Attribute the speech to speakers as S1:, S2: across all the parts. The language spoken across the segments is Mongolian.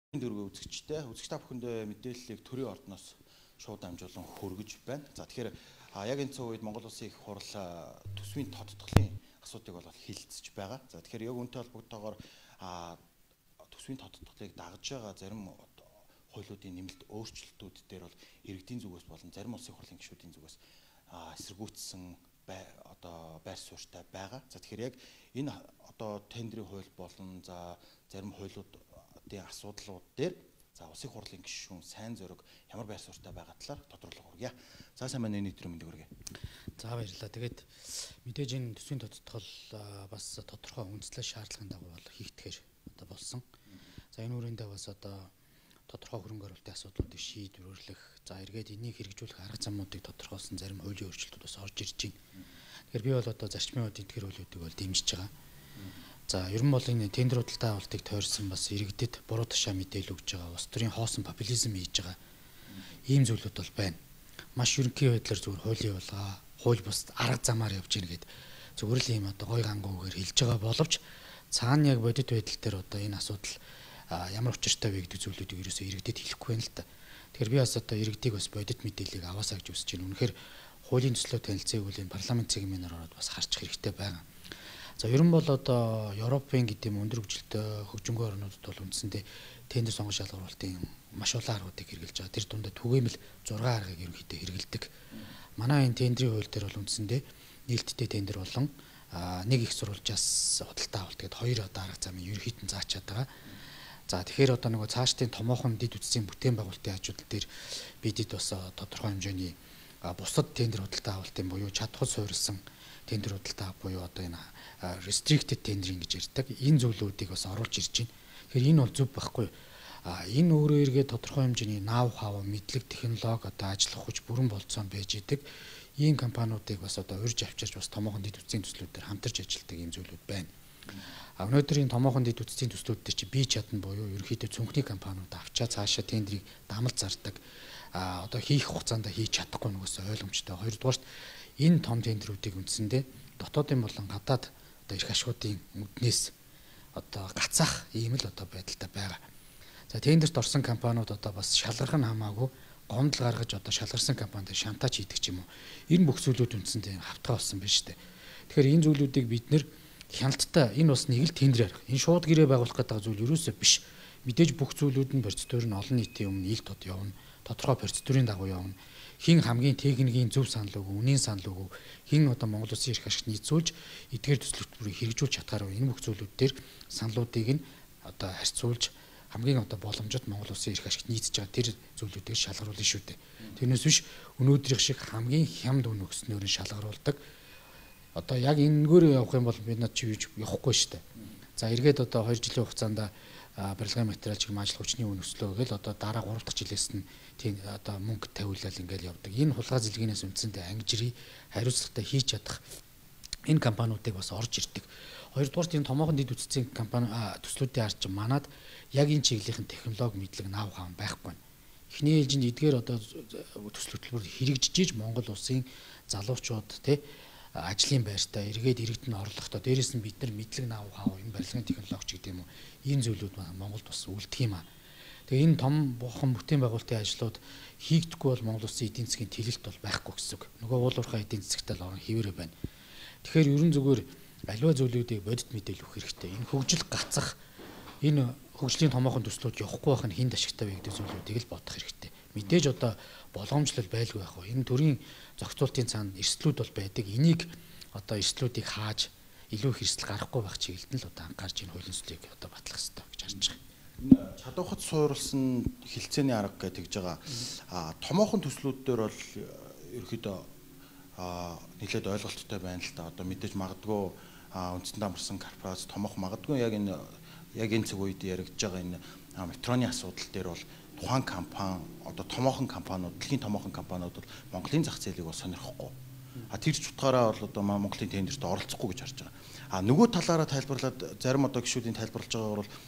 S1: дөрвөө үзэгчтэй үзэгч та бүхэндээ мэдээллийг төрийн ордноос шууд дамжуулан хүргэж байна. За тэгэхээр яг энэ цаг үед Монгол Улсын их хурл төсвийн тодтголын асуудыг бол хилцэж байгаа. За тэгэхээр яг үүнтэй холбоотойгоор төсвийн тодтголыг дагаж байгаа зарим хуулиудын нэмэлт өөрчлөлтүүд дээр бол иргэдийн зүгээс болон зарим улсын хурлын гишүүдийн зүгээс эсэргүүцсэн байр суурьтай байгаа. За тэгэхээр яг энэ тендерийн хууль болон за зарим хуулиудын асуудлууд дээр за улсын хурлын гишүүн сайн зориг ямар байр суурьтай байгаа талаар тодруулга хүргье. За сайн байна нийтрийн мэндийг хүргье.
S2: За баярлалаа. Тэгээд мэдээж энэ төсвийн тодтгол бас тодорхой үндэслэл шаардлагын дагуу хийгдэхээр болсон. За энэ үрээндээ бас тодорхой хөрөнгө оруулалтын асуудлуудыг шийдвэрлэх, за эргээд энийг хэрэгжүүлэх арга замуудыг тодорхойлсон зарим хуулийн өөрчлөлтүүд бас орж ирж байна. Тэгэхээр би бол зарчмын үеийн тэтгэр хуулиудыг бол дэмжиж байгаа. За ер нь бол энэ тендер худалдаа авалтыг тойрсон бас иргэдэд буруу тушаа мэдээлэл өгж байгаа, улс төрийн хоосон популизм хийж байгаа ийм зүйлүүд бол байна. Маш ерөнхий байдлаар зүгээр хуулийн болгоо, хууль бус арга замаар явж гин гэд зүгээр л ийм гой гангуугаар хэлж байгаа боловч цаана яг бодит байдал дээр энэ асуудал ямар учиртай вэ гэдэг зүйлүүдийг ерөөсөө иргэдэд хэлэхгүй байна л та. Тэгэхээр би бас иргэдийг бас бодит мэдээллийг аваасаа гэж үсэж байна. Үнэхээр хуулийн төслөө танилцааг үл энэ парламент цэгмээр ороод бас харчих хэрэгтэй байгаа. За ер нь бол Европын гэдэг өндөр хөгжилтэй хөгжингүй орнуудад бол үндсэндээ тендер сонгон шалгаруулалтын маш олон аргуудыг хэрэгжилж байгаа. Тэр дундаа түгээмэл 6 аргыг ерөнхийдөө хэрэгэлдэг. Манай энэ тендерийн хууль дээр бол үндсэндээ нээлттэй тендер болон нэг их сурвалжаас худалдаа авалт гэдэг хоёр арга замын ерөнхийдөө заачаад байгаа. За тэгэхээр нөгөө цаашдын томоохон дид үтсийн бүтээн байгуулалтын ажил дээр бидэд бас тодорхой хэмжээний бусад тендер худалдаа авалтын буюу чадхад суурилсан тендер худалдаа буюу энэ restricted tendering гэж ярьдаг. Энэ зүйлүүдийг бас оруулж ирж байна. Тэгэхээр энэ бол зөв байхгүй. Энэ өөрөө эргээд тодорхой хэмжээний нав хав мэдлэг технологи ажиллах хүч бүрэн болцоо байж идэг. Ийм компаниудыг бас урьж авчирч бас томоохон дид үтсийн төслүүдээр хамтарч ажилладаг ийм зүйлүүд байна. Өнөөдөр энэ томоохон дид үтсийн төслүүд дээр чи бие чадна буюу ерөнхийдөө цүнхний компаниуд авчаа цаашаа тендерийг дамал зардаг. Хийх хугацаанд хийж чадахгүй нөгөөсөө ойлгомжтой. Хоёрдугаарт энэ том тендерүүдийг үндсэндээ дотоодын болон гадаад эрх ашгуудын үднээс гацаах ийм л байдалтай байгаа. За тендерт орсон компаниуд бас шалгарх нь хамаагүй гомдол гаргаж шалгарсан компанид шантаж хийдэг ч юм уу. Энэ бүх зүйлүүд үндсэндээ хавтгай болсон байна шүү дээ. Тэгэхээр энэ зүйлүүдийг бид нэр хяналттай энэ бас нэг л тендер арга. Энэ шууд гэрээ байгуулах гэдэг зүйл ерөөсөө биш. Мэдээж бүх зүйлүүд нь процедур нь олон нийтийн өмнө ил тод явна. Тодорхой процедурын дагуу явна. Хин хамгийн техникийн зөв санал өгөө, үнийн санал өгөө, хин Монгол Улсын эрх ашигт нийцүүлж эдгээр төслөлтөрийг хэрэгжүүлж чадхаар энэ бүх зүйлүүд дээр саналуудыг нь харьцуулж хамгийн боломжит Монгол Улсын эрх ашигт нийцэж байгаа тэр зүйлүүдийг шалгаруулна шүү дээ. Тэрнээс биш өнөөдрийнх шиг хамгийн хямд үн өгснөөр нь шалгаруулдаг. Яг энэгээр явах юм бол бид над чи юуж явахгүй шүү дээ. За эргээд 2 жилийн хугацаанд барилгын материал чиг ажил хүчний үн өслөө гэл дараа 3 дахь жилээс нь тийм мөнгө тавиулал ингээл явдаг. Энэ хулгай зэлгээс үндсэндээ ангижирий хариуцлагатай хийж чадах энэ компаниудыг бас орж ирдэг. Хоёрдугаар энэ томоохон дид үтцийн компани төслүүдийн арч манад яг энэ чиглэлийн технологи мэдлэг наав хаан байхгүй. Эхний ээлжинд эдгээр төсөл хөтөлбөр хэрэгжиж Монгол улсын залуучууд ажлын байртаа эргээд иргэдэд нь орлохдоо дээрээс нь бид нар мэдлэг наав хаав энэ барилгын технологич гэдэг юм уу энэ зүйлүүд Монголд бас үлдэх юм аа. Тэгээ энэ том бохон бүтээн байгуулалтын ажлууд хийгдэхгүй бол Монгол улсын эдийн засгийн тэлэлт бол байхгүй гэсэн үг. Нөгөө уулуурхай эдийн засгтай л орон хിവэрэ байна. Тэгэхээр ерөн зүгээр аливаа зүйлүүдийг бодит мэдээлэл өгөх хэрэгтэй. Энэ хөгжил гацах энэ хөгжлийн томоохон төслүүд явахгүй байх нь хин ашигтай вэ гэдэг зүйлүүдийг л бодох хэрэгтэй. Мэдээж болгоомжлол байлгүй байх. Энэ төрийн зохицуултын цаана эрсдлүүд бол байдаг. Энийг эрсдлүүдийг хааж илүү их эрсдэл гарахгүй байх чиглэлд нь анхаарч энэ хуулийн төслийг батлах хэрэгтэй гэж харж байгаа.
S1: Энэ чадвархад суурилсан хилцээний арга гэж тэгж байгаа. Томоохон төслүүд дээр бол ерөөхдөө нэлээд ойлголттой байна л та. Мэдээж магадгүй үндсэндээ амарсан корпорац томоохон магадгүй яг энэ цаг үед яригдж байгаа энэ метроны асуудал дээр бол тухайн компани томоохон компаниуд дэлхийн томоохон компаниуд бол Монголын зах зээлийг бол сонирхгүй. Тэр ч утгаараа бол Монголын тендерт оролцохгүй гэж харж байгаа. Нөгөө талаараа тайлбарлаад зарим гишүүдийн тайлбарлаж байгаагаар бол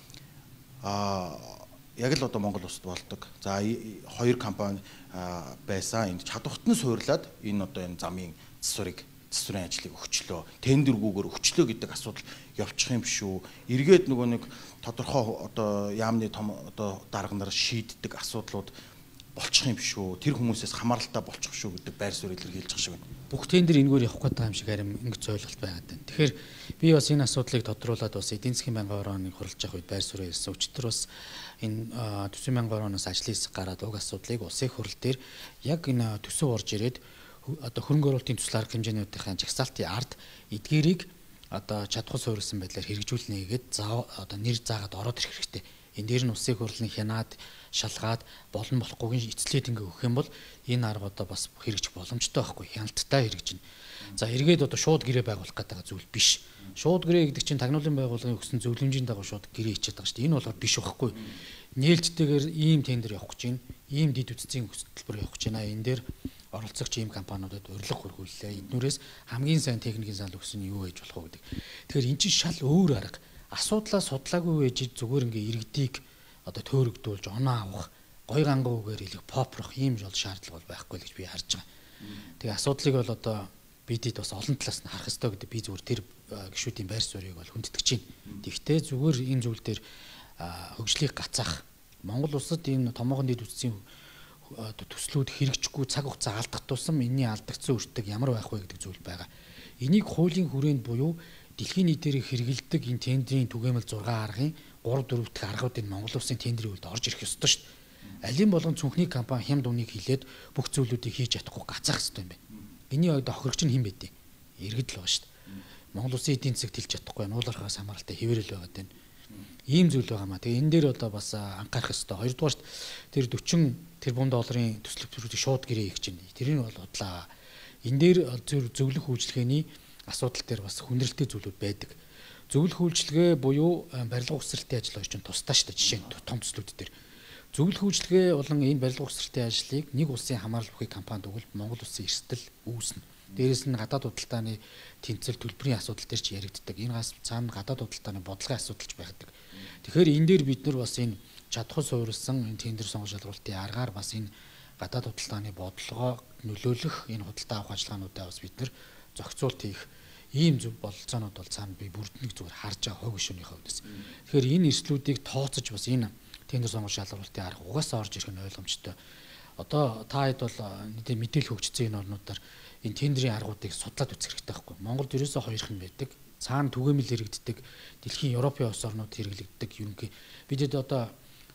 S1: яг л Монгол улсад болдог. За хоёр компани байсан энд чадварт нь суурлаад энэ энэ замын засварыг засварын ажлыг өгчлөө, тендергүйгээр өгчлөө гэдэг асуудал явчих юм биш үү? Эргээд нөгөө нэг тодорхой одоо яамны том одоо дарга нар шийддэг асуудлууд болчих юм биш үү? Тэр хүмүүсээс хамааралтай болчих шүү гэдэг байр суурь илэрхийлж байгаа шиг байна.
S2: Бүх тендер энэгээр явах гэдэг юм шиг харин ингэж ойлголт байгаад байна. Тэгэхээр би бас энэ асуудлыг тодруулаад бас эдийн засгийн байнгын орооны хурлж явах үед байр суурь хэлсэн. Өчтөр бас энэ төсвийн байнгын орооноос ажлын хэсэг гараад уг асуудлыг улсын хурал дээр яг энэ төсөв орж ирээд одоо хөрөнгө оруулалтын төсөл арга хэмжээнүүдийн жагсаалтын ард эдгээрийг одоо чадхуй суурилсан байдлаар хэрэгжүүлнэ гэдэг одоо нэр заагаад ороод ирэх хэрэгтэй. Энэ дээр нь улсын хурлын хянаад шалгаад болон болохгүйг эцлээд ингээ өгөх юм бол энэ арга одоо бас хэрэгжих боломжтой байхгүй, хяналттай хэрэгжинэ. За эргээд одоо шууд гэрээ байгуулах гэдэг зүйл биш. Шууд гэрээ гэдэг чинь тагнуулын байгууллагын өгсөн зөвлөмжийн дагуу шууд гэрээ хийчихэд байгаа шүү дээ. Энэ болохоор биш байхгүй. Нээлттэйгээр ийм тендер явах гэж байна. Ийм дэд үтцийн хөтөлбөр явах гэж байна. Энэ дээр оролцогч ийм компаниудад урилга хөргүүллээ. Эднүүрээс хамгийн сайн техникийн санал өгсөн нь юу байж болох вэ гэдэг. Тэгэхээр эн чинь шал өөр арга. Асуудлаа судлаагүй байж зүгээр ингээ иргэдийг одоо төөрөгдүүлж оноо авах, гой ганган үгээр хэлэх попрох ийм жол шаардлага бол байхгүй л гэж би харж байгаа. Тэгээ асуудлыг бол одоо бидэд бас олон талаас нь харах хэрэгтэй гэдэг би зүгээр тэр гишүүдийн байр суурийг бол хүндэтгэж байна. Тэгвэл зүгээр энэ зүйл дээр хөгжлийг гацаах, Монгол улсад энэ томоохон дэд үтцийн төслүүд хэрэгжихгүй цаг хугацаа алдах тусам энэний алдагдсан үртэг ямар байх вэ гэдэг зүйл байгаа. Энийг хуулийн хүрээнд буюу дэлхийн нийтээр хэрэгэлдэг энэ тендерийн түгээмэл 6 аргын 3 4 дахь аргуудын Монгол улсын тендерийн үйлд орж ирэх ёстой шүү дээ. Алин болгон цүнхний компани хямд үнийг хилээд бүх зүйлүүдийг хийж чадахгүй гацаах ёстой юм байна. Эний одоо хохирогч нь хэн бэ дээ? Иргэд л байгаа шүү дээ. Монгол улсын эдийн засаг тэлж чадахгүй, нуулаархаас хамааралтай хэвээрэл байгаад байна. Ийм зүйл байгаа маа. Тэгээ энэ дээр одоо бас анхаарах ёстой. Хоёрдугаар тэр 40 тэрбум долларын төслөөр шууд гэрээ хийх чинь. Тэрийг бол бодлаа. Энэ дээр зөвлөх үйлчлэгээний асуудал дээр бас хүндрэлтэй зүйлүүд байдаг. Зөвлөх үйлчлэгээ буюу барилга ухсралтын ажил орчин тусдаа шүү дээ. Жишээ нь том төслүүд дээр. Зөвлөх үйлчлэгээ болон энэ барилга ухсралтын ажлыг нэг улсын хамаарал бүхий компанид өгвөл Монгол улсын эрсдэл үүснэ. Дээрээс нь гадаад худалдааны тэнцэл төлбөрийн асуудал дээр ч яригддаг. Энэ гас цаана гадаад худалдааны бодлогын асуудалч байдаг. Тэгэхээр энэ дээр бид нар бас энэ чадхуй суурилсан энэ тендер сонгож шалгуулалтын аргаар бас энэ гадаад худалдааны бодлогоо нөлөөлөх энэ худалдаа авах ажиллагаануудаа бас бид нар зохицуулт хийх ийм зөв бололцоонууд бол цаана би бүрднийг зүгээр харж байгаа хог гишүүнийхээ хувьдас. Тэгэхээр энэ эрсдлүүдийг тооцож бас энэ тендер сонгож шалгуулалтын арга угаасаа орж ирэх нь ойлгомжтой. Одоо та хэд бол мэдээлэл хөгжсөн энэ орнуудаар энэ тендерийн аргуудыг судлаад үзэх хэрэгтэй байхгүй. Монголд ерөөсөө хоёрхан байдаг. Цаана түгээмэл хэрэгддэг, дэлхийн Европын улс орнууд хэрэглэгддэг ерөнхий. Бидэд одоо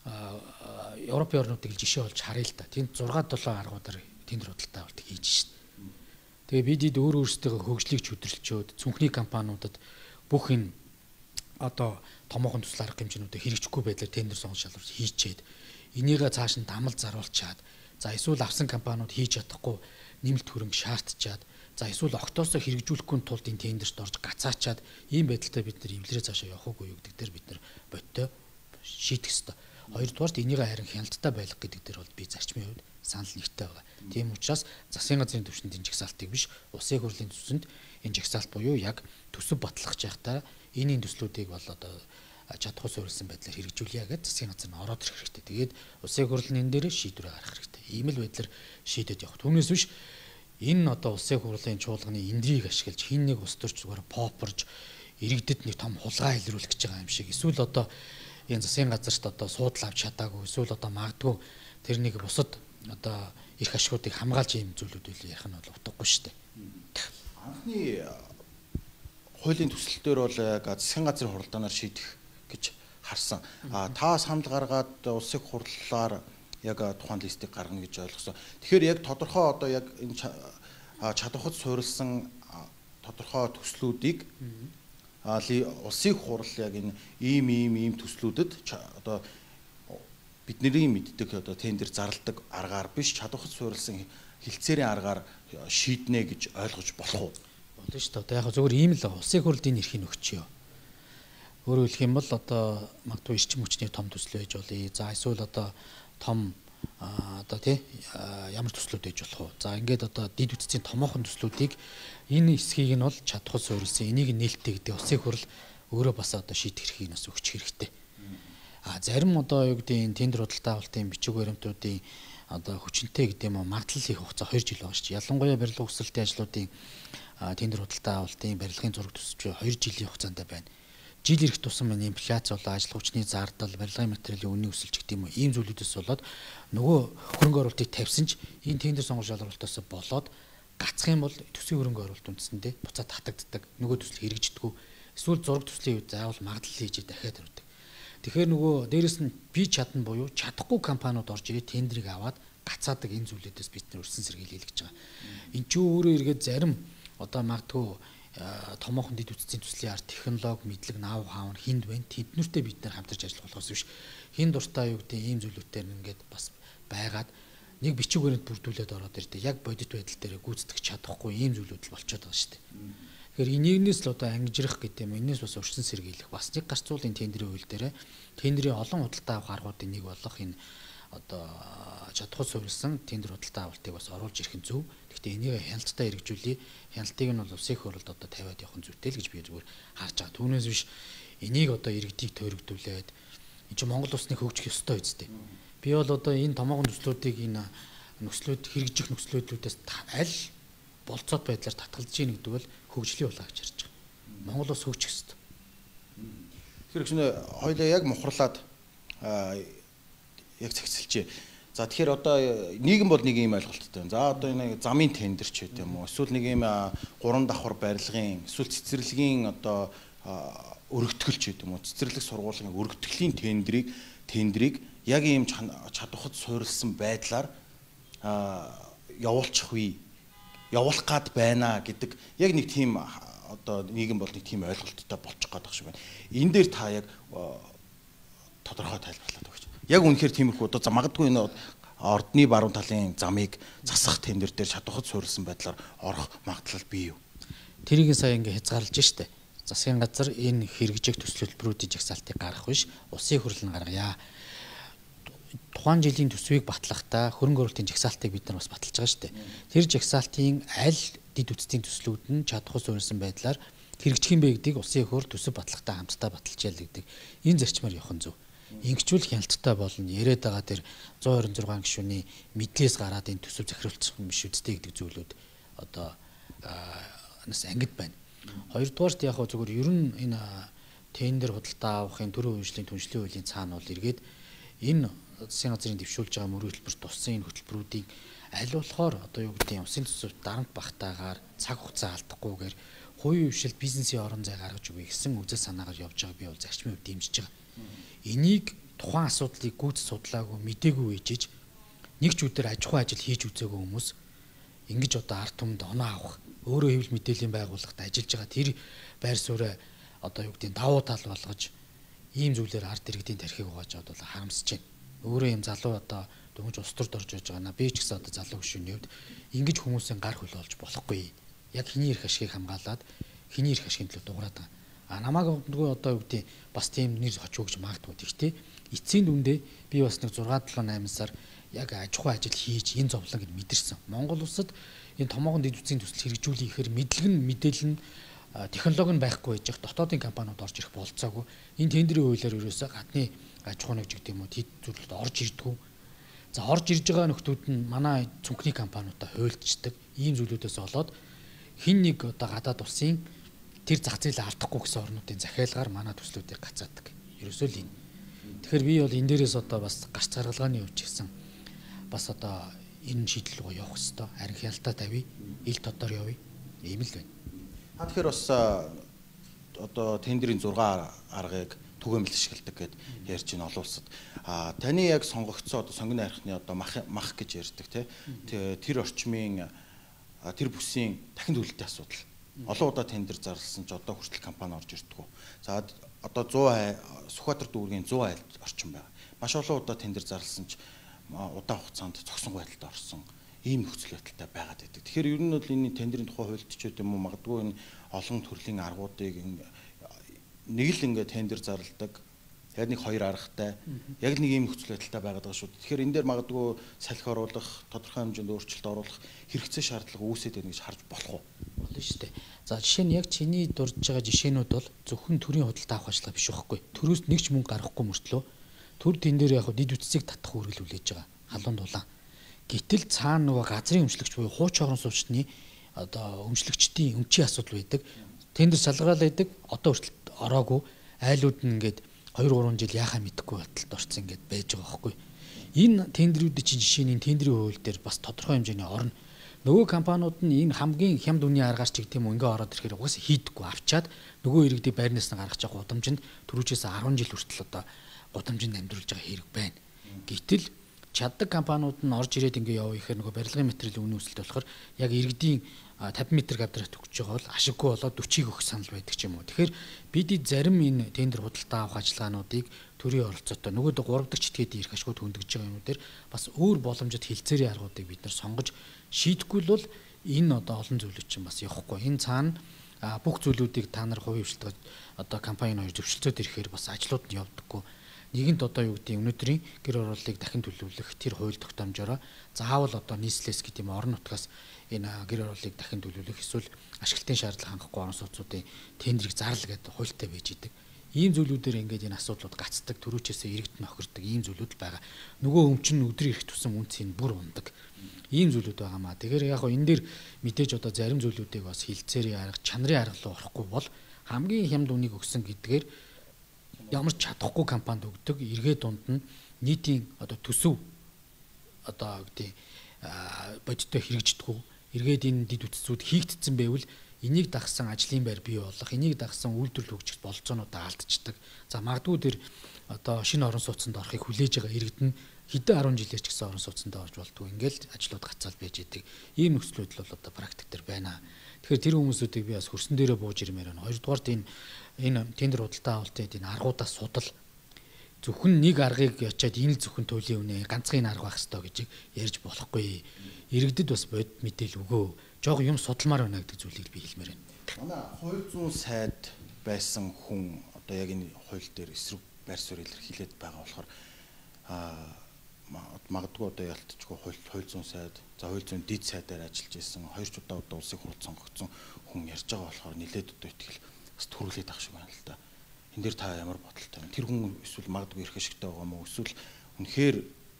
S2: Европын орнуудыг жишээ болж харъя л да. Тэнд 6-7 аргуудаар тендер худалдаа авалт хийж шít. Тэгээ бидэд өөрсдөө хөгжлийг чөдөрлчөөд цүнхний компаниудад бүх энэ одоо томоохон төсөл арга хэмжээнүүдэд хэрэгжихгүй байдлаар тендер сонгож шалгуулж хийчээд энийгээ цааш нь дамал заруулчаад за эсвэл авсан компаниуд хийж чадахгүй нэмэлт хөрөнгө шаардчаад за эсвэл огтоосоо хэрэгжүүлэхгүй тулд энэ тендерт орж гацаачаад ийм байдалтай бид нар эвлэрээ цаашаа явах уу гэдэг дээр бид нар бодтой шийдэх ёстой. Хоёрдугаарт энийг харин хяналттай байлгах гэдэг дээр бол би зарчмын хувьд санал нэгтэй байгаа. Тийм учраас засгийн газрын түвшинд энэ жагсаалтыг биш, улсын хурлын түвшинд энэ жагсаалт буюу яг төсөв батлах жахтаа энийн төслүүдийг бол одоо чадхуй суурилсан байдлаар хэрэгжүүлье гэж засгийн газар нь ороод ирэх хэрэгтэй. Тэгээд улсын хурл энэ дээр шийдвэр гаргах хэрэгтэй. Ийм л байдлаар шийдэд явах. Түүнээс биш энэ одоо улсын хурлын чуулганы эндрийг ашиглаж хин нэг улс төрч зүгээр попорж иргэдэд нэг том хулгай илрүүлэх гэж байгаа юм шиг. Эсвэл одоо энэ засгийн газарт одоо суудлаа авч чадаагүй, эсвэл одоо магадгүй тэр нэг бусад одоо их ашгуудыг хамгаалж ийм зүйлүүд үйл ярих нь бол утгагүй шүү дээ.
S1: Анхны хуулийн төсөл дээр бол яг засгийн газрын хуралдаанаар шийдэх гэж харсан. Та санал гаргаад улсын хурлаар яг тухайн листийг гаргана гэж ойлгосон. Тэгэхээр яг тодорхой одоо яг энэ чадварт суурилсан тодорхой төслүүдийг улсын хурал яг энэ ийм төслүүдэд одоо бидний мэддэг одоо тендер зарладаг аргаар биш чадварт суурилсан хилцээрийн аргаар шийднэ гэж ойлгож болох уу?
S2: Болно шүү дээ. Яг зөвхөн ийм л улсын хурлын эрхийг өгчөө. Өөрөөр хэлэх юм бол одоо магадгүй эрчим хүчний том төсөл байж болъё. За эсвэл одоо том одоо тий ямар төслүүд байж болох вэ? За ингээд одоо дид үтцийн томоохон төслүүдийг энэ хэсгийг нь бол чадхуй суурилсан энийг нээлттэй гэдэг улсын хурал өөрөө бас одоо шийдэх эрхийг бас өгчих хэрэгтэй. Зарим одоо юу гэдэг энэ тендер худалдаа авалтын бичиг баримтуудын одоо хүчинтэй гэдэг юм уу магадлал их хугацаа 2 жил байгаа шүү дээ. Ялангуяа барилга ухсралтын ажлуудын тендер худалдаа авалтын барилгын зураг төсөвч 2 жилийн хугацаанд байна. Жил ирэх тусам энэ инфляц болоо ажил хүчний зардал, барилгын материалын үнийн өсөлт гэх юм уу ийм зүйлүүдээс болоод нөгөө хөрөнгө оруулалтыг тавьсан ч энэ тендер сонгуульч шалралтаас болоод гацх юм бол төсвийн хөрөнгө оруулалт үндсэндээ буцаад татагддаг. Нөгөө төсөл хэрэгждэггүй. Эсвэл зураг төслийн үед заавал магадлал хийж дахиад өрдөг. Тэгэхээр нөгөө дээрэс нь би чадна буюу чадахгүй компаниуд орж ирээд тендерийг аваад гацаадаг энэ зүйлүүдээс бид нар өрсөн сэргийлэл гэж байгаа. Энд чинь өөрөө эргээд зарим одоо магадгүй томоохон дэд үтцийн төслийн арт технологи мэдлэг наав хаав нь хинд байна. Тэднэртэй бид нар хамтарч ажиллах болохоос биш. Хин дуртай юу гэдэг ийм зүйлүүдээр ингээд бас байгаад нэг бичиг баримт бүрдүүлээд ороод ирдэ. Яг бодит байдал дээр гүйцэтгэж чадахгүй ийм зүйлүүд л болчиход байгаа шүү дээ. Тэгэхээр энэс л одоо ангижрах гэдэг юм. Энэс бас өрсөн сэргийлэх. Бас нэг гарцуулын тендерийн хууль дээр тендерийн олон худалдаа авах аргуудын нэг болох энэ одоо чадхуй суурилсан тендер худалдаа авалтыг бас оруулж ирэх нь зөв. Гэхдээ энийг хяналттай хэрэгжүүлээ. Хяналтыг нь бол улсын их хурлд одоо тавиад явах нь зүйтэй л гэж би зүгээр харж байгаа. Түүнээс биш энийг одоо иргэдийг тойрогдуулээд энэ чинь Монгол улсны хөгжих ёстой үстэй. Би бол одоо энэ томоохон төслүүдийг энэ нөхцлүүд хэрэгжих нөхцлүүдүүдээс аль болцоод байдлаар татгалзаж ийн гэдэг бол хөгжлийн улаа гэж харж байгаа. Монгол улс хөгжих ёстой.
S1: Тэгэхээр чинь хоёлаа яг мухарлаад яг цагцэлжээ. За тэгэхээр одоо нийгэм бол нэг юм ойлголттой байна. За одоо энэ замын тендер ч гэдэг юм уу. Эсвэл нэг юм 3 давхар барилгын эсвэл цэцэрлэгийн одоо өргөтгөлч гэдэг юм уу. Цэцэрлэг сургуулийн өргөтгөлийн тендрийг яг ийм чадвахад суурилсан байдлаар явуулчих үе явуулах гад байна гэдэг яг нэг тийм одоо нийгэм бол нэг тийм ойлголттой болчих гээд байгаа шиг байна. Энэ дээр та яг тодорхой тайлбарлаад өгч. Яг үнэхээр тиймэрхүү одоо магадгүй энэ ордны баруун талын замыг засах тендер дээр чадвахад суурилсан байдлаар орох магадлал бий юу?
S2: Тэрийг сая ингээ хязгаарлаж штэ. Засгийн газар энэ хэрэгжих төсөл хөтөлбөрүүдийн жагсаалтыг гаргах биш, улсын хурл нь гаргая. Тухайн жилийн төсвийг батлахдаа хөрөнгө оруулалтын жагсаалтыг бид нар бас баталж байгаа штэ. Тэр жагсаалтын аль дид үтцийн төслүүд нь чадхуй суурилсан байдлаар хэрэгжих юм бэ гэдгийг улсын хурл төсөв батлахдаа хамтдаа баталж ял гэдэг. Энэ зарчмаар явах нь зөв. Ингэжүүл хяналттай болно. Яриад байгаа тэр 126 гишүүний мэдлээс гараад энэ төсөв захируулчих юм биш үстэй гэдэг зүйлүүд одоо нас ангид байна. Хоёрдугаарт яг зүгээр ер нь энэ тендер худалдаа авахын төрийн үйлчлэлийн түншлэлийн хуулийн цаана бол эргээд энэ засгийн газрын дэвшүүлж байгаа мөрийн хөтөлбөрт туссан энэ хөтөлбөрүүдийг аль болохоор одоо юу гэдэг юм усын төсөв дарамт багтаагаар цаг хугацаа алдахгүйгээр хувийн хвшилт бизнесийн орон зай гаргаж өгье гэсэн үзэл санаагаар явж байгааг би бол зарчмын хувьд дэмжиж байгаа. Энийг тухайн асуудлыг гүйц судлаагүй мдээгүй ээжиж нэг ч үдээр аж ахуй ажил хийж үзээгүй хүмүүс ингэж одоо ард түмэнд оноо авах өөрөө хэвлэл мэдээллийн байгууллагад ажиллаж байгаа тэр байр сууриа одоо юу гэдэг давуу тал болгож ийм зүйлээр ард иргэдийн тархийг угааж аваад бол харамсаж байна. Өөрөө юм залуу одоо дөнгөж ус төрд орж иж байгаа наа би ч гэсэн одоо залуу гүшүүний хувьд ингэж хүмүүсийн гар хөл болж болохгүй. Яг хэний эрх ашигыг хамгаалаад хэний эрх ашигын төлөө дуурайд байгаа. Намайг нөгөө одоо юу гэдэг бас тийм нэр очив гэж магадгүй. Гэхдээ эцсийн дүндээ би бас нэг 6-7-8 сар яг аж ахуй ажил хийж энэ зовлон гэж мэдэрсэн. Монгол улсад энэ томоохон дэд үтцийн төсөл хэрэгжүүлэх ихээр мэдээлэл нь технологи нь байхгүй байж их дотоодын компаниуд орж ирэх болцоогүй. Энэ тендерийн хуулиар ерөөсөө гадны аж ахуйн нэг гэдэг юм уу тэд зүйлд орж ирдэггүй. За орж ирж байгаа нөхдүүд нь манай цүнхний компаниудаа хуйлдчихдаг. Ийм зүйлүүдээс болоод хин нэг одоо гадаад улсын тэр зах зээлээ алдахгүй гэсэн орнуудын захиалгаар манай төслүүдийг гацаадаг. Ерөөсөө л энэ. Тэгэхээр би бол энэ дээрээс одоо бас гарц гаргалгааны хувьд гэсэн бас одоо энэ шийдэл рүү явах хэрэгтэй. Харин хяналтаа тавья, ил тодор явъя. Ийм л байна.
S1: Тэгэхээр бас одоо тендерийн 6 аргыг түгээмэл ашигладаг гэд ярьж байна олон улсад. Таны яг сонгогдсон одоо сонгоны архины одоо мах гэж ярьдаг тэр орчмын тэр бүсийн дахин төлөлтийн асуудал. Олон удаа тендер зарласан ч одоо хүртэл компани орж ирдэг. За одоо 100 Сүхбаатар дүүргийн 100 айл орчим байна. Маш олон удаа тендер зарласан ч удаан хугацаанд зогсонгүй байдалд орсон ийм нөхцөл байдалтай байгаад байдаг. Тэгэхээр ер нь бол энэ тендерийн тухай хуульд ч юм уу магадгүй энэ олон төрлийн аргуудыг нэг л ингээд тендер зарладаг. Яг нэг хоёр аргатай. Яг нэг ийм нөхцөл байдалтай байгаад байгаа шүү. Тэгэхээр энэ дээр магадгүй салхи оруулах, тодорхой хэмжээнд өөрчлөлт оруулах хэрэгцээ шаардлага үүсээд байна гэж харж болох уу?
S2: Болно шүү дээ. За жишээ нь яг чиний дурж байгаа жишээнүүд бол зөвхөн төрийн худалдаа авах ажиллагаа биш байхгүй. Төрөөс нэг ч мөнгө гаргахгүй мөртлөө төр тэн дээр яг дид үтцийг татах үргэлж хүлээж байгаа. Халуун дулаан. Гэтэл цаана нөгөө газрын өмчлөгч буюу хууч орон суугчдын одоо өмчлөгчдийн өмчийн асуудал байдаг. Тендер шалгаал байдаг. Одоо хүртэл ороогүй айлууд нь ингээд 2 3 жил яхаа мэдэхгүй байдалд орсон ингээд байж байгаа байхгүй. Энэ тендерүүдийн чинь жишээ нь тендерийн хууль дээр бас тодорхой хэмжээний орно. Нөгөө компаниуд нь энэ хамгийн хямд үнийн аргаар ч гэх юм уу ингээ ороод ирэхээр угаасаа хийдэггүй авчаад нөгөө иргэдийн байрнаас нь гаргаж байгаа гудамжинд түрүүчээс 10 жил хүртэл одоо гудамжинд амьдруулж байгаа хэрэг байна. Гэтэл чаддаг компаниуд нь орж ирээд ингээ яваа ихээр нөгөө барилгын материалын үнийн өсөлт болохоор яг иргэдийн 50 м квадрат өгч байгаа бол ашиггүй болоод 40-ыг өгөх санал байдаг ч юм уу. Тэгэхээр бид зарим энэ тендер худалдаа авах ажиллагаануудыг төрийн оролцоотой нөгөөдөө 3 дахь читгээд ирэх ашигуд хөндөж байгаа юм дээр бас өөр боломжит хилцээрийн аргуудыг бид нар сонгож шийдэхгүй бол энэ одоо олон зүйлүүд чинь бас явахгүй. Энэ цаана бүх зүйлүүдийг та нар хувийн хвшилтад одоо компани хоёр зөвшөлтөд ирэхээр бас ажлууд нь явдаггүй. Нэгэнт одоо юу гэдэг өнөөдрийн гэр ороллыг дахин төлөвлөх тэр хууль тогтоомжоор заавал одоо нийслэлс гэдэг юм орон нутгаас энэ гэр ороллыг дахин төлөвлөх эсвэл ашиглалтын шаардлага хангахгүй орон сууцуудын тендерийг зарлал гэдэг хуультай байж идэг. Ийм зүйлүүдээр ингээд энэ асуудлууд гацдаг, төрүүчээсээ иргэд нөхөрдөг ийм зүйлүүд л байгаа. Нөгөө өмчин өдөр ирэх тусам үнцийг бүр ундаг. Ийм зүйлүүд байгаамаа. Тэгэхээр яг хоо энэ дээр мэдээж одоо зарим зүйлүүдийг бас хилцээрийн арга, чанарын арга руу орохгүй бол хамгийн хямд үнийг өгсөн гэдгээр ямар ч чадахгүй компанид өгдөг эргээ дунд нь нийтийн одоо төсөв одоо гэдэг бодиттой хэрэгждэггүй эргээд энэ дид үтцүүд хийгдсэн байвал энийг дагсан ажлын байр бий болох, энийг дагсан үйлдвэрлэл хөгжих бололцоонуудаа алдчихдаг. За магадгүй тэр одоо шинэ орон сууцнд орохыг хүлээж байгаа иргэд нь хэдэн 10 жилээр ч гэсэн орон сууцнд орж болдгоо. Ингээл ажлууд гацаал байж идэг. Ийм нөхцөл байдал бол одоо практик дээр байна. Тэгэхээр тэр хүмүүсүүдийг би бас хөрсөн дээрээ бууж ирмээр байна. Хоёрдугаарт энэ тендер худалдаа авалтад энэ аргуудаа судал зөвхөн нэг аргыг ячаад энэ л зөвхөн төлөв үнэ ганцхан арга байх ёстой гэж ярьж болохгүй. Иргэдэд бас бод мэдээл өгөө. Жог юм судалмаар байна гэдэг зүйлийг би хэлмээр байна.
S1: Манай хууль зүйн сайд байсан хүн одоо яг энэ хууль дээр эсрэг байр суурь илэрхийлээд байгаа болохоор магадгүй одоо ялтчгүй хууль зүйн сайд, за хууль зүйн дэд сайдаар ажиллаж исэн 2 удаа улсын хурлд сонгогдсон хүн ярьж байгаа болохоор нэлээд одоо итгэл бас төрүүлээд ах шиг байна л да. Энд дээр та ямар бодолтой вэ? Тэр хүн эсвэл магадгүй ирэх ашигтай байгаа мó эсвэл үнэхээр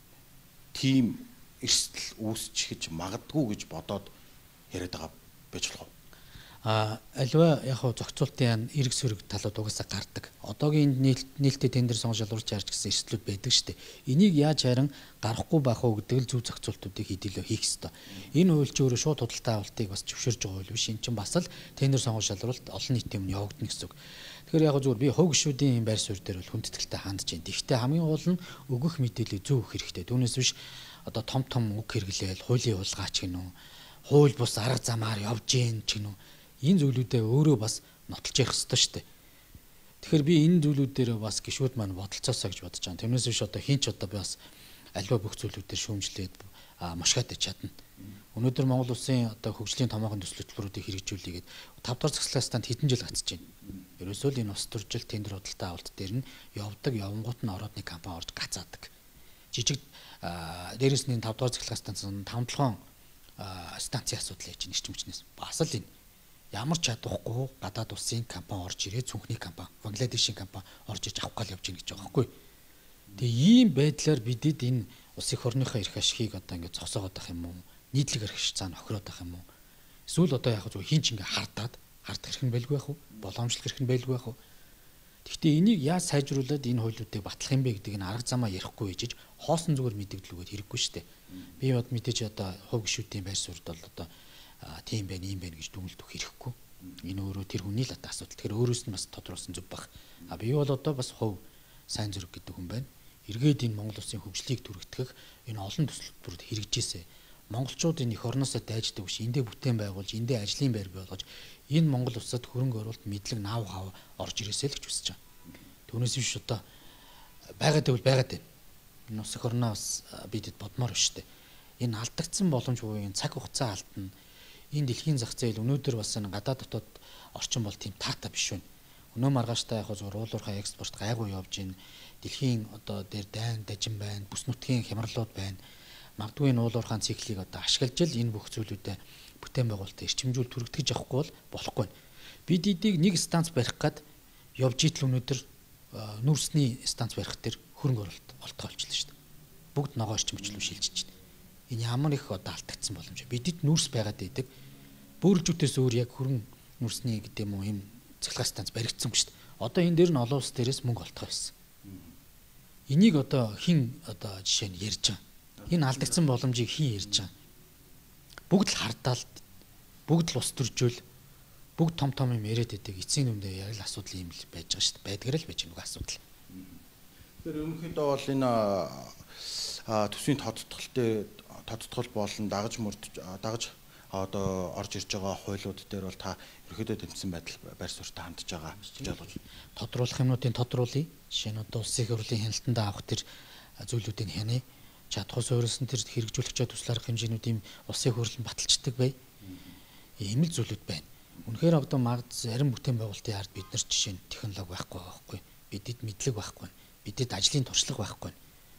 S1: тийм эрсдэл үүсчихэж магадгүй гэж бодоод яриад байгаа байж болох уу?
S2: Аливаа яг хоо зохицуултын эрг сөрөг талууд угаасаа гардаг. Одоогийн нээлттэй тендер сонгож шалгуулж харж гэсэн эрсдлүүд байдаг шүү дээ. Энийг яаж харин гарахгүй байх уу гэдэг л зөв зохицуултуудыг хэдүүлээ хийх ёстой. Энэ хууль ч өөрөө шууд худалдаа авалтыг бас зөвшөөрж байгаа хууль биш. Энэ чинь бас л тендер сонгож шалгуулалт олон нийтийн өмнө явагдана гэсэн үг. Тэгэхээр яг зүгээр би хувь гишүүдийн байр суурь дээр бол хүндэтгэлтэй хандж байна. Гэхдээ хамгийн гол нь өгөх мэдээлэл зөв өгөх хэрэгтэй. Түүнээс биш одоо том үг хэрэглээл хуулийн улгаач гинүү. Хууль бус арга замаар явж гин ч гинүү. Энэ зүйлүүдээ өөрөө бас нотолж явах хэрэгтэй шүү дээ. Тэгэхээр би энэ зүйлүүд дээр бас гишүүд маань бодолцоосоо гэж бодож байгаа. Тэрнээс биш одоо хин ч одоо бас альва бүх зүйлүүдээр шүүмжлээд мушгаад чадна. Өнөөдөр Монгол улсын одоо хөгжлийн томоохон төсөл хөтөлбөрүүдийг хэрэгжүүлээгээд 5 дахь засаглалтанд хэдэн жил гацж байна. Ерөөсөө л энэ ус төржил тендер худалдаа авалт дээр нь явдаг явангууд нь ороод нэг компани орж гацаадаг. Жижиг дээрээс нь 5 дахь засаглалтанд 5-7 станцын асуудал яаж ирж мчнээс бас л энэ ямар ч чадахгүй гадаад улсын компани орж ирээд цүнхний компани, Бангладешийн компани орж иж авах гал явж гин гэж байгаа байхгүй. Тэгээ ийм байдлаар бидэд энэ улс их орныхоо эрх ашигыг одоо ингээд зогсоогоод байх юм уу? Нийтлэг эрх цаана охироод байх юм уу? Эсвэл одоо яг зөв хин ч ингээд хардаад хэрэг нь байлгүй байх уу? Боломжлох хэрэг нь байлгүй байх уу? Гэхдээ энийг яаж сайжруулад энэ хуулиудыг батлах юм бэ гэдгийг нь арга замаа ярихгүй ээжж хоосон зүгээр мэдэгдэл өгөөд хэрэггүй шүү дээ. Би бод мэдээж одоо хувь гишүүдийн байр суурьд бол одоо тийм байна, ийм байна гэж дүгнэлт өгөх хэрэггүй. Энэ өөрөө тэр хүний л одоо асуудал. Тэгэхээр өөрөөс нь бас тодруулсан зүв баг. Би бол одоо бас хувь сайн зүрх гэдэг хүн байна. Эргээд энэ Монгол улсын хөгжлийг түргэтгэх энэ олон төсөлтөрөд хэрэгжижээсэ монголчууд энэ их орноосоо дайждаг биш. Эндээ бүтээн байгуулж, эндээ ажлын байр бий болгож энэ Монгол улсад хөрөнгө оруулалт мэдлэг наав хав орж ирээсэй л гэж хүсэж байгаа. Түүнээс биш одоо байгаад байвал байгаад байна. Энэ улс их орноо бас бидэд бодмоор биш үү. Энэ алдагдсан боломж буюу энэ цаг хугацаа алдна. Энэ дэлхийн зах зээл өнөөдөр бас энэ гадаад дотоод орчин бол тийм таатай биш байна. Өнөө маргааштай яг зөв уулуурхай экспорт гайгүй явж байна. Дэлхийн одоо дээр дайн дажин байна, бүс нутгийн хямралууд байна. Магадгүй энэ уулуурхайн циклийг одоо ашиглаж л энэ бүх зүйлүүдэд бүтээн байгуулалтыг эрчимжүүл түргэтгэж авахгүй бол болохгүй байна. Бид эдийг нэг станц барих гад явж итэл өнөөдөр нүүрсний станц барих дээр хөрөнгө оруулалт олтгоо олчлаа шүү дээ. Бүгд ногоо эрчимжлүү шилжиж байна. Энэ ямар их одоо алдагдсан боломж вэ? Бидэд нүүрс байгаад байдаг. бөөрөлжүүдээс өөр яг хөрөн нүрсний гэдэг юм уу юм цахилгаан станц баригдсангүй шүү дээ. Одоо энэ дээр нь олон улс дээрээс мөнгө олдгоо байсан. Энийг одоо хэн одоо жишээ нь ярьж байгаа. Энэ алдагдсан боломжийг хэн ярьж байгаа. Бүгд л хардаал, бүгд л ус төржөөл, бүгд том том юм яриад байдаг. Эцсийн дүндээ яг л асуудал юм л байж байгаа шүү дээ. Байдгаар л байж байгаа асуудал.
S1: Тэгэхээр ерөнхийдөө бол энэ төсвийн тодтгол болон дагаж одоо орж ирж байгаа хуулиуд дээр бол та ерөнхийдөө тэмцсэн байр суурьтай хандж байгаа гэж ойлгож байна.
S2: Тодруулах юмнуудын тодруулъя. Жишээ нь одоо улсын их хурлын хяналтанд авах тэр зүйлүүдийг хянаа. Чадхуй суурилсан тэр хэрэгжүүлэгч төсөл арга хэмжээнүүд ийм улсын их хурлын баталцдаг бай. Ийм л зүйлүүд байна. Үнэхээр одоо зарим бүтээн байгуулалтын ард бид нар жишээ нь технологи байхгүй байхгүй. Бидэд мэдлэг байхгүй. Бидэд ажлын туршлага байхгүй.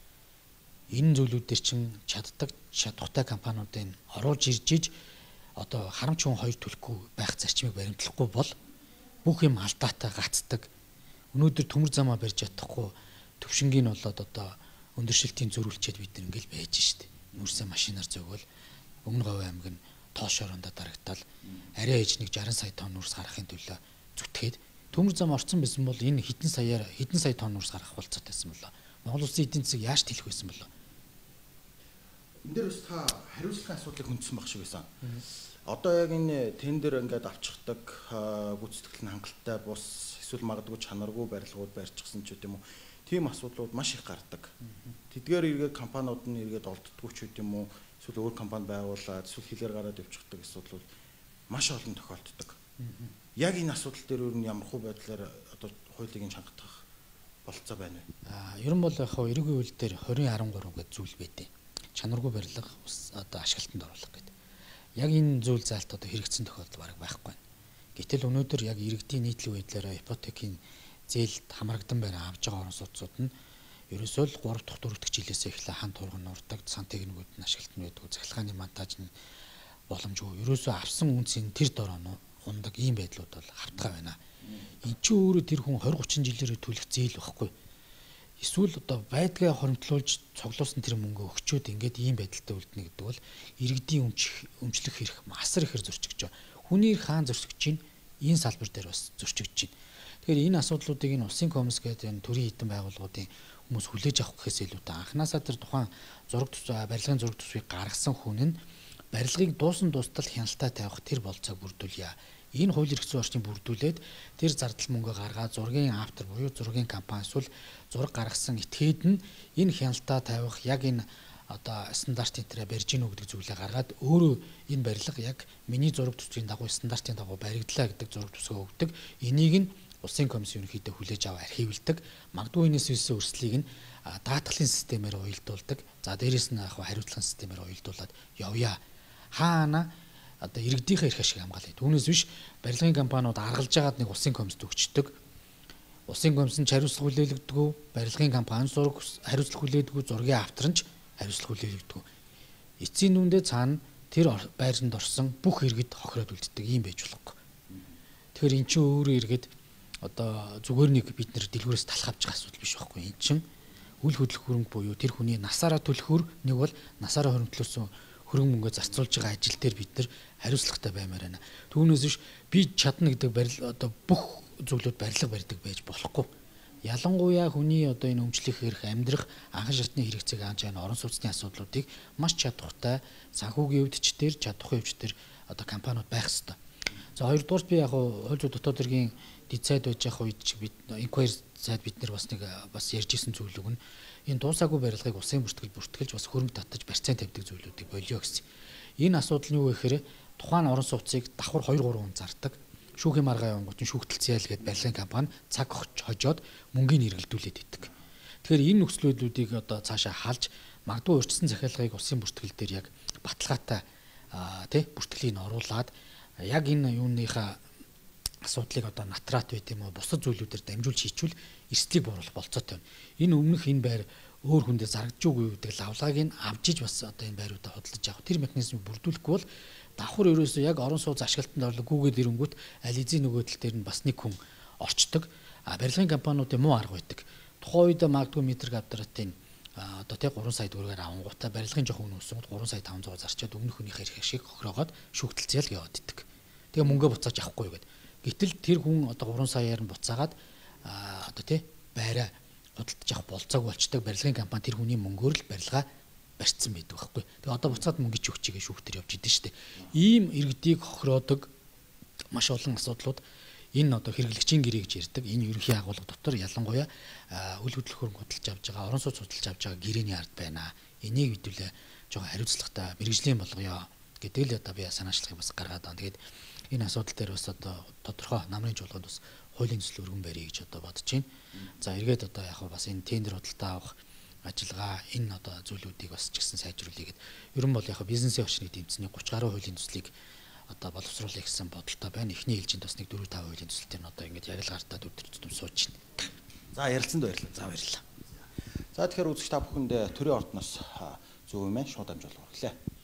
S2: Энэ зүйлүүд дээр чин чаддаг чадхуйтай компаниудын оруулж ирж одоо харамч хүн хоёр төлөхгүй байх зарчмыг баримтлахгүй бол бүх юм алдаатай гацдаг. Өнөөдөр төмөр замаа барьж чадахгүй төвшингийн болоод одоо өндөршилтийн зөрүүлчээд бид нар ингээл байж штэ. Нүрсээ машинаар зөөгөл Өмнө Говь аймаг нь тоош орондоо дарагтал арай ээж нэг 60 сая тонн нүрс гаргахын төлөө зүтгээд төмөр зам орцсон байсан бол энэ хэдэн сая тонн нүрс гаргах болцоотой байсан болоо. Монгол улсын эдийн засаг яаж тэлэх байсан болоо.
S1: Энд дээр бас та хариуцлагын асуудлыг хүндсэн баг шиг байсан. Одоо яг энэ тендер ингээд авчихдаг гүйцэтгэл нь хангалттай бус эсвэл магадгүй чанаргүй барилгууд барьчихсан ч гэдэм үү. Тийм асуудлууд маш их гардаг. Тэдгээр эргээд компаниуд нь эргээд олддоггүй ч гэдэм үү. Эсвэл өөр компани байгуулад эсвэл хилээр гараад явчихдаг асуудлууд маш олон тохиолддог. Яг энэ асуудал дээр өөр нь ямархуу байдлаар одоо хуулийг нь чангатах болцоо байна вэ?
S2: Ер нь бол яг эрүүгийн хууль дээр 2013 гэдэг зүйл байдیں۔ Чанаргүй барилга одоо ашиглалтанд оруулах гэдэг. Яг энэ зүйл заалт одоо хэрэгцсэн тохиолдол бараг байхгүй байна. Гэтэл өнөөдөр яг иргэдийн нийтлэг байдлаараа ипотекийн зээлд хамрагдан байна авж байгаа орон сууцуд нь ерөөсөө л 3 дахь 4 дахь жилээс эхлээ хан турган нурдаг сан техникүүд нь ашиглалтанд байдаг. Захилгааны монтаж нь боломжгүй. Ерөөсөө авсан үнцийн тэр дороо ундаг ийм байдлууд бол хавтгай байна. Энд чи өөрөө тэр хүн 20 30 жилээр төлөх зээл байхгүй. Эсвэл одоо байдгаа хоримтлуулж цуглуулсан тэр мөнгө өгчөөд ингээд ийм байдалтай үлдэнэ гэдэг бол иргэдийн өмчлөх хэрэг асар ихээр зөрчигдөж байгаа. Хүний хаан зөрчигдөж чинь энэ салбар дээр бас зөрчигдөж чинь. Тэгэхээр энэ асуудлуудыг энэ улсын комисс гэдэг энэ төрийн хэдэн байгууллагуудын хүмүүс хүлээж авах гэхээс илүүтэй анханасаа тэр тухайн барилгын зураг төсвийг гаргасан хүн нь барилгыг дуустал хяналтаа тавих тэр болцоог бүрдүүлье. Энэ хууль эрх зүйн орчныг бүрдүүлээд тэр зардал мөнгө гаргаад зургийн автор буюу зургийн компани эсвэл зураг гаргасан этгээд нь энэ хяналтаа тавих яг энэ одоо стандартын тэрэ барьж гинүү гэдэг зүйлээ гаргаад өөрөө энэ барилга яг миний зураг төсвийн дагуу стандартын дагуу баригдлаа гэдэг зураг төсвөө өгдөг. Энийг нь улсын комисс ерөнхийдөө хүлээж аваа архивлдаг. Магадгүй энэс үүссэн өрслийг нь даатгалын системээр уялдуулдаг. За дээрэс нь яг хариуцлагын системээр уялдуулад явъя. Хаана одоо иргэдийнхээ эрх ашиг хамгаалъя. Түүнээс биш барилгын компаниуд аргалж агаад нэг улсын комиссд өгчдөг. Улсын комисс нь хариуцлага хүлээлгдэг, барилгын компани зураг хариуцлага хүлээдэг, зургийн автор нь хариуцлага хүлээлгдэг. Эцсийн дүндээ цаана тэр байранд орсон бүх иргэд хохироод үлддэг юм байж болохгүй. Тэгэхээр эн чинь өөрөө иргэд одоо зүгээр нэг бид нэр дэлгүүрээс талах авчих асуудал биш байхгүй. Эн чинь үл хөдлөх хөрөнгө буюу тэр хүний насаараа төлөхөр нэг бол насаараа хөрөнгөлөөсөн хөрөнгө мөнгө зарцуулж байгаа ажил дээр бид нар хариуцлагатай баймаар байна. Түүнээс биш би чадна гэдэг одоо бүх зүйлүүд барилга барьдаг байж болохгүй. Ялангуяа хүний одоо энэ өмчлөх эрх, амьдрах, анхан шатны хэрэгцээг хааж байгаа орон сууцны асуудлуудыг маш чадхуйтай санхүүгийн өвдөч төр, чадхуй өвч төр одоо компаниуд байх ёстой. За хоёрдугаар би яг хууль зүйн дотоод хэргийн дэд сайд байж явах үед бид inquiry сайд бид нар бас нэг бас ярьж исэн зүйл үг нь энэ дуусаагүй барилгыг улсын бүртгэлж бас хөрөнгө татаж барьцаан тавьдаг зүйлүүдийг болио гэсэн. Энэ асуудал нь юу вэ гэхээр тухайн орон сууцыг давхар 2 3 хүн зардаг. Шүүхийн маргаа явангууд нь шүүхтэл зээл гэдэг барилгын компани цаг хожоод мөнгөний эргэлдүүлээд идэг. Тэгэхээр энэ нөхцлүүдүүдийг одоо цаашаа халж магадгүй урьдчилсан захиалгыг улсын бүртгэл дээр яг баталгаатай бүртгэлийг оруулаад яг энэ юуныхаа асуудлыг одоо натрат байт юм уу бусад зүйлүүдээр дамжуулж хийчвэл эрсдлийг бууруулах болцоотой байна. Энэ өмнөх энэ байр өөр хүндээ зарагдж үгүй гэдэг лавлагыг нь авчиж бас одоо энэ байруудаа хөдөлж явах тэр механизмыг бүрдүүлэхгүй бол давхар ерөөсөө яг орон сууц ашиглалтанд орлог гүгээд ирэнгүүт аль эзэн нөгөө тал дээр нь бас нэг хүн орчдөг. Барилгын компаниудын муу арга байдаг. Тухайн үед магадгүй метр квадратын одоо 3 сая төгрөгөөр авангуудаа барилгын жоох үнэ өсөнгөд 3 сая 500 зарчаад өмнөх хүнийхээ эрх ашиг хохироогоод шүүхтэл зээл яваад идэг. Тэгээ мөнгөө буцааж авахгүй гэдэг. Гэтэл тэр хүн одоо 3 саяар нь буцаагаад одоо тий байраа худалдаж авах болцоог болчдаг барилгын компани тэр хүний мөнгөөр л барилгаа барьцсан байдаг байхгүй. Тэгээ одоо буцаад мөнгө ч өгчигээ шүүхтэр явж идэв штэ. Ийм иргэдийг хохироодог маш олон асуудлууд энэ одоо хэрэглэгчийн гэрээ гэж ярьдаг энэ ерөнхий агуулга дотор ялангуяа үйл хөдлөх хөрөнгө худалдаж авж байгаа, орон сууц худалдаж авж байгаа гэрээний ард байна. Энийг хэдүүлээ жоохон хариуцлагатай мэрэгжлийн болгоё гэдэг л одоо би санаачлахыг бас гаргаад байна. Тэгээд энэ асуудал дээр бас одоо тодорхой намрын чуулганд бас хуулийн төсөл өргөн барья гэж одоо бодож байна. За эргээд одоо яг бас энэ тендер худалдаа авах ажиллагаа энэ одоо зүйлүүдийг бас ч гэсэн сайжруулъя гэд. Ерөн бол яг бизнесийн орчныг дэмжсэний 30 гаруй хуулийн төслийг одоо боловсруулах гэсэн бодолтой байна. Эхний ээлжинд бас нэг 4-5 хуулийн төсөл төр нь одоо ингэж ярилцлагатай төр тутам сууж байна.
S1: За ярилцсанд баярлалаа.
S2: За баярлалаа.
S1: За тэгэхээр үзэгч та бүхэнд төрийн ордноос зөв юм байна. Шууд амжилт хүрлээ.